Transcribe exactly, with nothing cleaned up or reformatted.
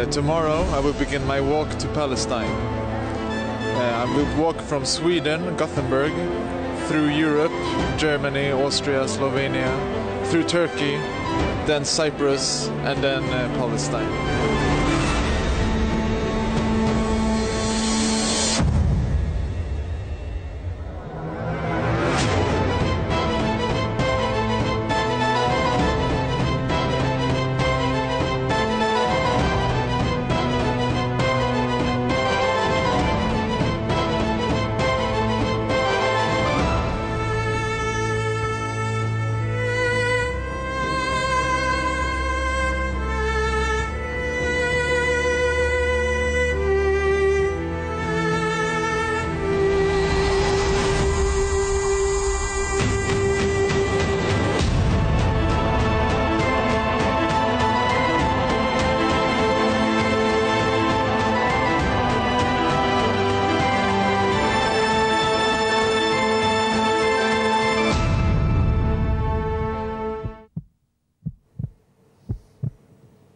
tomorrow I will begin my walk to Palestine. Uh, I will walk from Sweden, Gothenburg, through Europe, Germany, Austria, Slovenia, through Turkey, then Cyprus, and then uh, Palestine.